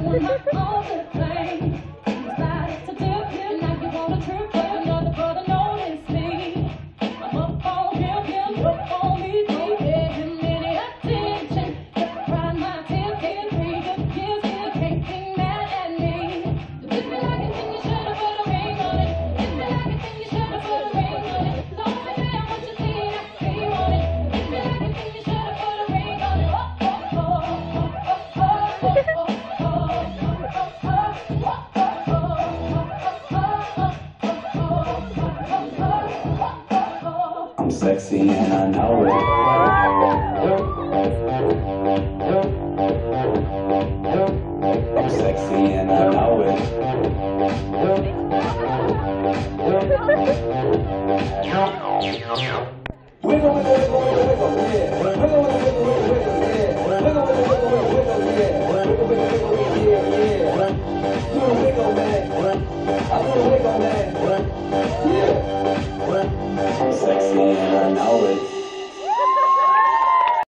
I'm sexy and I know it. I'm sexy and I know it. Wiggle, wiggle, wiggle, wiggle, wiggle, yeah. Wiggle, wiggle, wiggle, wiggle, yeah. Wiggle, wiggle, wiggle, wiggle, yeah. Wiggle, wiggle, wiggle, yeah. Do the wiggle, man. I do the wiggle, man. Yeah. I'm sexy and I know it.